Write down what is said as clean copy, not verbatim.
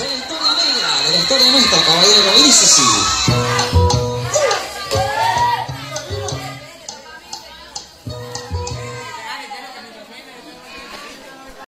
De la historia negra, de la historia nuestra, caballero, dice así.